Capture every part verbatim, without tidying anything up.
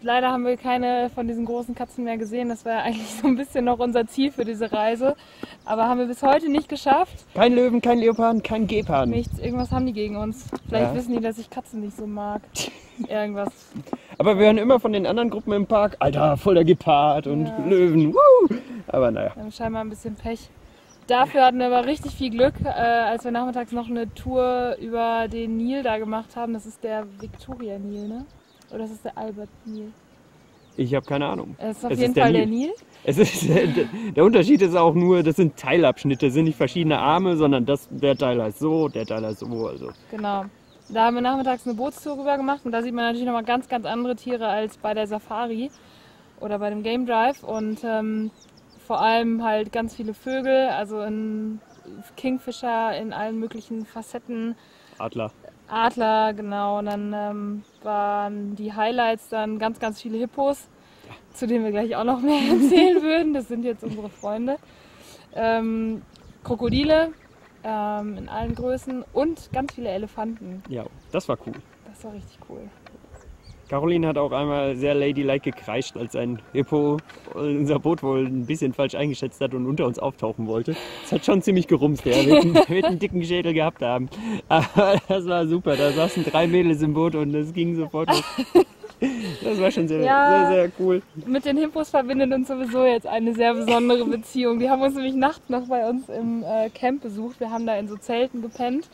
leider haben wir keine von diesen großen Katzen mehr gesehen. Das war eigentlich so ein bisschen noch unser Ziel für diese Reise. Aber haben wir bis heute nicht geschafft. Kein Löwen, kein Leoparden, kein Geparden. Nichts, irgendwas haben die gegen uns. Vielleicht Ja. wissen die, dass ich Katzen nicht so mag. Irgendwas. Aber wir hören immer von den anderen Gruppen im Park, Alter, voll der Gepard und Ja. Löwen. Woo! Aber naja. Wir haben scheinbar ein bisschen Pech. Dafür hatten wir aber richtig viel Glück, äh, als wir nachmittags noch eine Tour über den Nil da gemacht haben. Das ist der Victoria-Nil, ne? Oder das ist der Albert-Nil? Ich habe keine Ahnung. Es ist auf Es jeden ist der Fall der Nil. Nil. Es ist, der Unterschied ist auch nur, das sind Teilabschnitte, das sind nicht verschiedene Arme, sondern das, der Teil heißt so, der Teil heißt so. Also. Genau. Da haben wir nachmittags eine Bootstour rüber gemacht und da sieht man natürlich nochmal ganz, ganz andere Tiere als bei der Safari oder bei dem Game Drive und ähm, vor allem halt ganz viele Vögel, also in Kingfisher in allen möglichen Facetten. Adler. Adler, genau. Und dann ähm, waren die Highlights dann ganz, ganz viele Hippos, ja. zu denen wir gleich auch noch mehr erzählen würden. Das sind jetzt unsere Freunde. Ähm, Krokodile ähm, in allen Größen und ganz viele Elefanten. Ja, das war cool. Das war richtig cool. Caroline hat auch einmal sehr ladylike gekreischt, als ein Hippo unser Boot wohl ein bisschen falsch eingeschätzt hat und unter uns auftauchen wollte. Das hat schon ziemlich gerumst, ja. Wir wird einen dicken Schädel gehabt haben. Aber das war super. Da saßen drei Mädels im Boot und es ging sofort los. Das war schon sehr, ja, sehr, sehr cool. Mit den Hippos verbindet uns sowieso jetzt eine sehr besondere Beziehung. Die haben uns nämlich nachts noch bei uns im äh, Camp besucht. Wir haben da in so Zelten gepennt.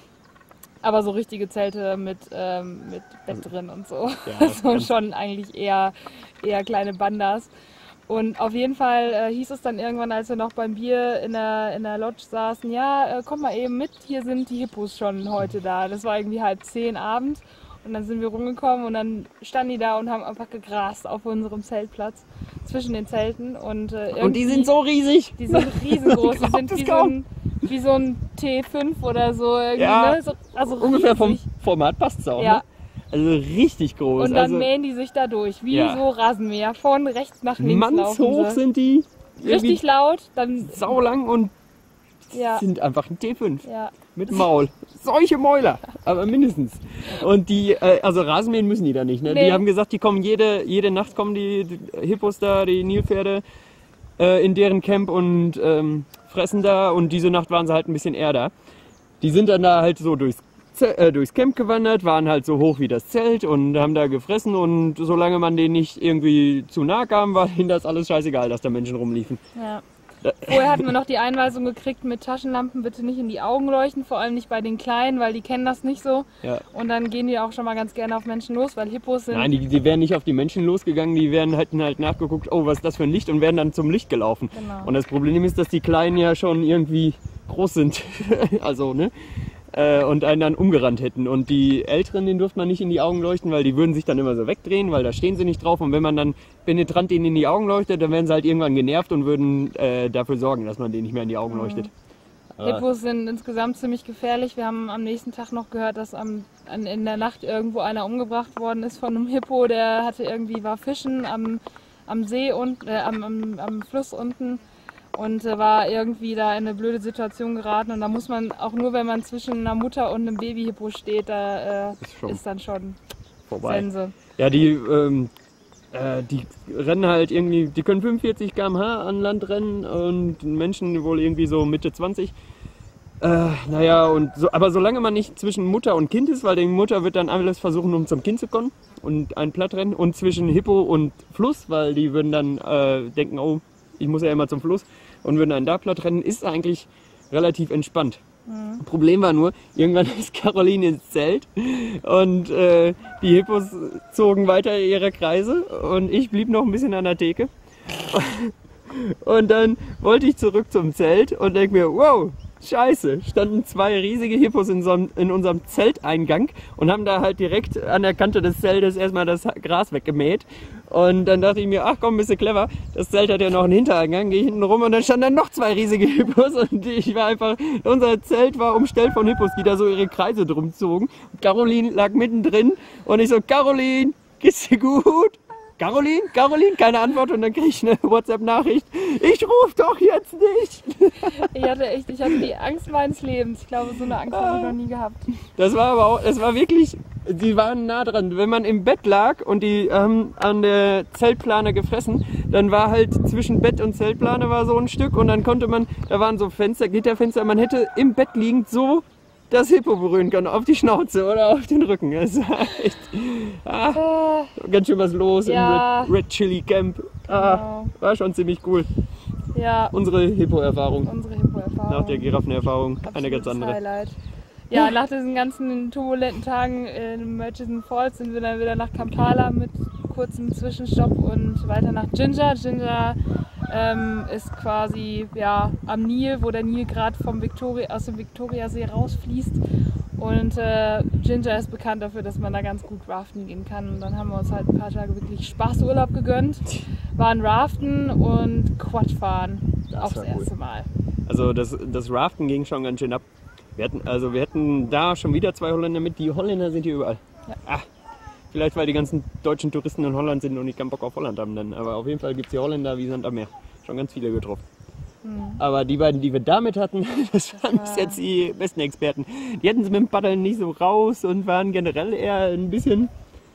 Aber so richtige Zelte mit, ähm, mit Bett drin und so. Ja, so schon eigentlich eher, eher kleine Bandas. Und auf jeden Fall äh, hieß es dann irgendwann, als wir noch beim Bier in der, in der Lodge saßen, ja, äh, komm mal eben mit, hier sind die Hippos schon heute da. Das war irgendwie halb zehn Abend. Und dann sind wir rumgekommen und dann standen die da und haben einfach gegrast auf unserem Zeltplatz zwischen den Zelten. Und, äh, und die sind so riesig. Die sind riesengroß. Die sind wie so, ein, wie so ein T fünf oder so. Ja, ne? so also ungefähr vom Format passt es auch. Ja. Ne? Also richtig groß. Und dann also, mähen die sich da durch, wie ja. so Rasenmäher. Von rechts nach links mannshoch sie. sind die. Richtig laut. Dann saulang und ja. sind einfach ein T fünf. Ja. Mit Maul. Solche Mäuler, aber mindestens. Und die, äh, also Rasenmähen müssen die da nicht. Ne? Nee. Die haben gesagt, die kommen jede, jede Nacht kommen die, die Hippos da, die Nilpferde äh, in deren Camp und ähm, fressen da. Und diese Nacht waren sie halt ein bisschen eher da. Die sind dann da halt so durchs, äh, durchs Camp gewandert, waren halt so hoch wie das Zelt und haben da gefressen. Und solange man denen nicht irgendwie zu nahe kam, war ihnen das alles scheißegal, dass da Menschen rumliefen. Ja. Vorher hatten wir noch die Einweisung gekriegt mit Taschenlampen bitte nicht in die Augen leuchten, vor allem nicht bei den Kleinen, weil die kennen das nicht so. Ja. Und dann gehen die auch schon mal ganz gerne auf Menschen los, weil Hippos sind... Nein, die, die wären nicht auf die Menschen losgegangen, die wären hätten halt nachgeguckt, oh, was ist das für ein Licht und wären dann zum Licht gelaufen. Genau. Und das Problem ist, dass die Kleinen ja schon irgendwie groß sind, also, ne? Und einen dann umgerannt hätten. Und die Älteren, denen durfte man nicht in die Augen leuchten, weil die würden sich dann immer so wegdrehen, weil da stehen sie nicht drauf. Und wenn man dann penetrant denen in die Augen leuchtet, dann werden sie halt irgendwann genervt und würden äh, dafür sorgen, dass man denen nicht mehr in die Augen leuchtet. Mhm. Hippos sind insgesamt ziemlich gefährlich. Wir haben am nächsten Tag noch gehört, dass am, an, in der Nacht irgendwo einer umgebracht worden ist von einem Hippo. Der hatte irgendwie, war fischen am, am See und äh, am, am, am Fluss unten. Und äh, war irgendwie da in eine blöde Situation geraten. Und da muss man, auch nur wenn man zwischen einer Mutter und einem Babyhippo steht, da äh, ist, ist dann schon vorbei. Sense. Ja, die, ähm, äh, die rennen halt irgendwie, die können fünfundvierzig Kilometer pro Stunde an Land rennen und Menschen wohl irgendwie so Mitte zwanzig. Äh, naja, und so, aber solange man nicht zwischen Mutter und Kind ist, weil die Mutter wird dann alles versuchen, um zum Kind zu kommen und einen platt rennen. Und zwischen Hippo und Fluss, weil die würden dann äh, denken, oh, ich muss ja immer zum Fluss. Und würden einen da platt rennen, ist eigentlich relativ entspannt. Mhm. Problem war nur, irgendwann ist Caroline ins Zelt und äh, die Hippos zogen weiter ihre Kreise und ich blieb noch ein bisschen an der Theke. Und dann wollte ich zurück zum Zelt und denke mir, wow, scheiße, standen zwei riesige Hippos in, so einem, in unserem Zelteingang und haben da halt direkt an der Kante des Zeltes erstmal das Gras weggemäht. Und dann dachte ich mir, ach komm, bist du clever, das Zelt hat ja noch einen Hintereingang, gehe hinten rum und dann standen dann noch zwei riesige Hippos und ich war einfach, unser Zelt war umstellt von Hippos, die da so ihre Kreise drum zogen. Und Caroline lag mittendrin und ich so, Caroline, geht's dir gut? Caroline, Caroline, keine Antwort und dann kriege ich eine WhatsApp-Nachricht. Ich rufe doch jetzt nicht. Ich hatte echt, ich hatte die Angst meines Lebens. Ich glaube, so eine Angst habe ich noch nie gehabt. Das war aber auch, es war wirklich, die waren nah dran. Wenn man im Bett lag und die haben an der Zeltplane gefressen, dann war halt zwischen Bett und Zeltplane war so ein Stück und dann konnte man, da waren so Fenster, Gitterfenster, man hätte im Bett liegend so das Hippo berühren können, auf die Schnauze oder auf den Rücken. Es war echt ah, Äh, ganz schön was los ja. im Red, Red Chili Camp. Ah, Genau. war schon ziemlich cool. Ja, Unsere Hippo-Erfahrung. unsere Hippo-Erfahrung. Nach der Giraffenerfahrung eine ganz Absolutes andere. Highlight. Ja, nach diesen ganzen turbulenten Tagen in Murchison Falls sind wir dann wieder nach Kampala mit kurzem Zwischenstopp und weiter nach Jinja. Jinja ähm, ist quasi ja, am Nil, wo der Nil gerade vom Victoria, aus dem Viktoriasee rausfließt. Und äh, Jinja ist bekannt dafür, dass man da ganz gut raften gehen kann. Und dann haben wir uns halt ein paar Tage wirklich Spaßurlaub gegönnt. Waren raften und Quadfahren. Das Auch das war cool. erste Mal. Also das, das Raften ging schon ganz schön ab. Wir hatten, also wir hatten da schon wieder zwei Holländer mit. Die Holländer sind hier überall. Ja. Ah, vielleicht weil die ganzen deutschen Touristen in Holland sind und nicht keinen Bock auf Holland haben dann. Aber auf jeden Fall gibt es hier Holländer wie Sand am Meer. Schon ganz viele getroffen. Hm. Aber die beiden, die wir damit hatten, das waren bis war- jetzt die besten Experten. Die hatten sie mit dem Paddeln nicht so raus und waren generell eher ein bisschen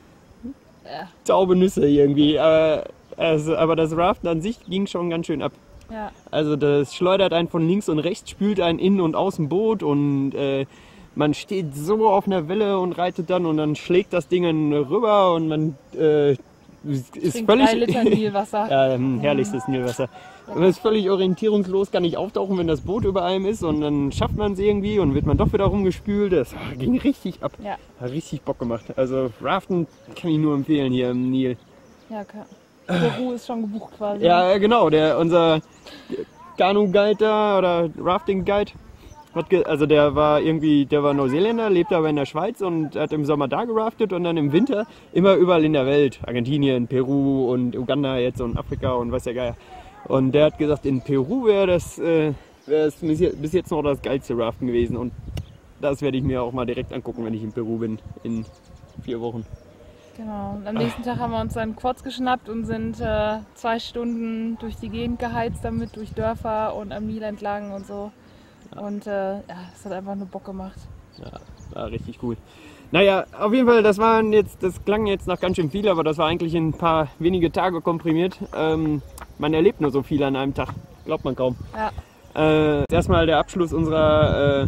Ja. taube Nüsse irgendwie. Aber, also, aber das Raften an sich ging schon ganz schön ab. Ja. Also das schleudert einen von links und rechts, spült einen innen und außen Boot und äh, man steht so auf einer Welle und reitet dann und dann schlägt das Ding dann rüber und man äh, ist Trinkt völlig... drei Liter Nilwasser. ja, ähm, herrlichstes Nilwasser. Man ist völlig orientierungslos, kann nicht auftauchen, wenn das Boot über einem ist und dann schafft man es irgendwie und wird man doch wieder rumgespült. Das ah, ging richtig ab. Ja, Hat richtig Bock gemacht. Also Raften kann ich nur empfehlen hier im Nil. ja, okay. Peru ist schon gebucht quasi. Ja, genau, der, unser Kanu-Guide da oder Rafting-Guide, hat ge- also der war irgendwie, der war Neuseeländer, lebt aber in der Schweiz und hat im Sommer da geraftet und dann im Winter immer überall in der Welt. Argentinien, Peru und Uganda jetzt und Afrika und was der Geier. Und der hat gesagt, in Peru wäre das, äh, wär das bis jetzt noch das geilste Raften gewesen und das werde ich mir auch mal direkt angucken, wenn ich in Peru bin in vier Wochen. Genau. Und am nächsten Tag haben wir uns dann Quads geschnappt und sind äh, zwei Stunden durch die Gegend geheizt damit, durch Dörfer und am Nil entlang und so. Und äh, ja, es hat einfach nur Bock gemacht. Ja, war richtig cool. Naja, auf jeden Fall, das waren jetzt, das klang jetzt nach ganz schön viel, aber das war eigentlich in ein paar wenige Tage komprimiert. Ähm, man erlebt nur so viel an einem Tag, glaubt man kaum. Ja, Äh, erstmal der Abschluss unserer äh,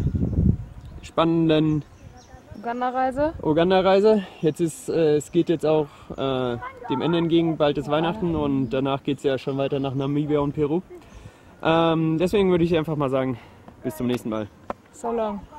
spannenden Uganda-Reise. Uganda-Reise. Jetzt ist, äh, es geht jetzt auch äh, dem Ende entgegen, bald ist Weihnachten und danach geht es ja schon weiter nach Namibia und Peru. Ähm, deswegen würde ich einfach mal sagen, bis zum nächsten Mal. So long.